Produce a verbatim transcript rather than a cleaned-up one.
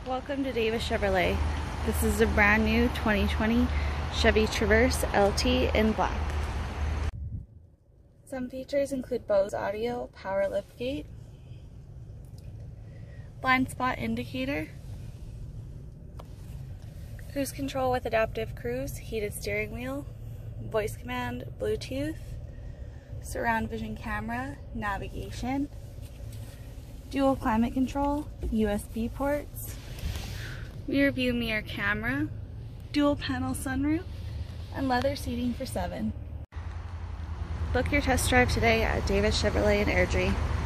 Welcome to Davis Chevrolet. This is a brand new twenty twenty Chevy Traverse L T in black. Some features include Bose audio, power liftgate, blind spot indicator, cruise control with adaptive cruise, heated steering wheel, voice command, Bluetooth, surround vision camera, navigation, dual climate control, U S B ports, rear view mirror camera, dual panel sunroof, and leather seating for seven. Book your test drive today at Davis Chevrolet in Airdrie.